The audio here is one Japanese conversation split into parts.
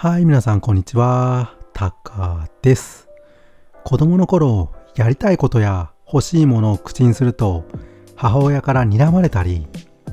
はい、皆さんこんにちは。タカです。子供の頃、やりたいことや欲しいものを口にすると、母親から睨まれたり、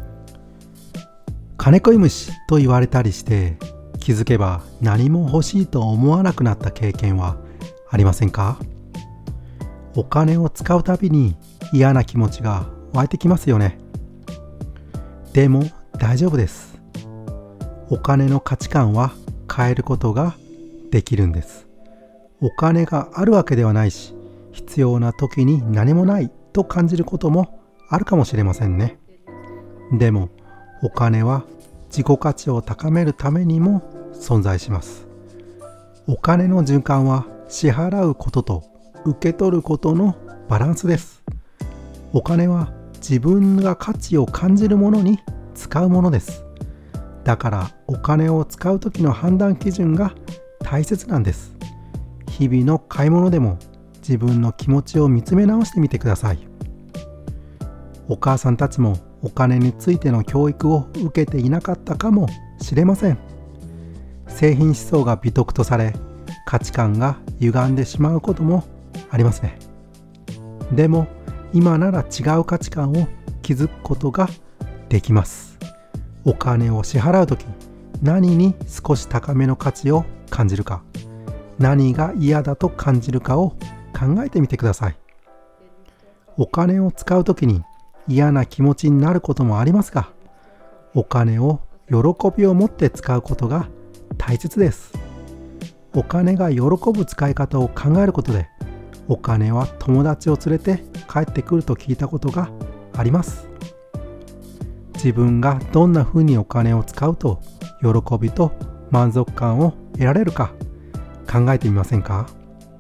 金食い虫と言われたりして、気づけば何も欲しいと思わなくなった経験はありませんか？お金を使うたびに嫌な気持ちが湧いてきますよね。でも大丈夫です。お金の価値観は変えることができるんです。お金があるわけではないし、必要な時に何もないと感じることもあるかもしれませんね。でもお金は自己価値を高めるためにも存在します。お金の循環は支払うことと受け取ることのバランスです。お金は自分が価値を感じるものに使うものです。だからお金を使う時の判断基準が大切なんです。日々の買い物でも自分の気持ちを見つめ直してみてください。お母さんたちもお金についての教育を受けていなかったかもしれません。製品思想が美徳とされ、価値観が歪んでしまうこともありますね。でも今なら違う価値観を築くことができます。お金を支払うとき、何に少し高めの価値を感じるか、何が嫌だと感じるかを考えてみてください。お金を使うときに嫌な気持ちになることもありますが、お金を喜びを持って使うことが大切です。お金が喜ぶ使い方を考えることで、お金は友達を連れて帰ってくると聞いたことがあります。自分がどんなふうにお金を使うと喜びと満足感を得られるか考えてみませんか？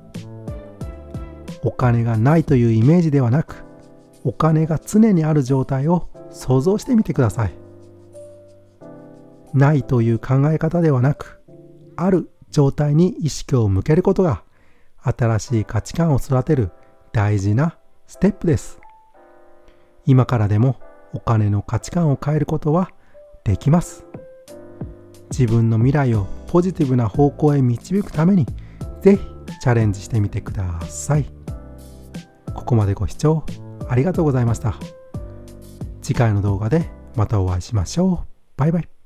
お金がないというイメージではなく、お金が常にある状態を想像してみてください。ないという考え方ではなく、ある状態に意識を向けることが新しい価値観を育てる大事なステップです。今からでもお金の価値観を変えることはできます。自分の未来をポジティブな方向へ導くためにぜひチャレンジしてみてください。ここまでご視聴ありがとうございました。次回の動画でまたお会いしましょう。バイバイ。